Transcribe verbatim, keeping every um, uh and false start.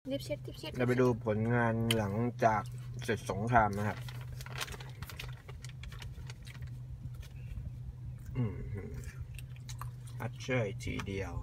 รีบเช็ดรีบเช็ดเราไปดูผลงานหลังจากเสร็จสงครามนะครับอืมอัดเชยทีเดียว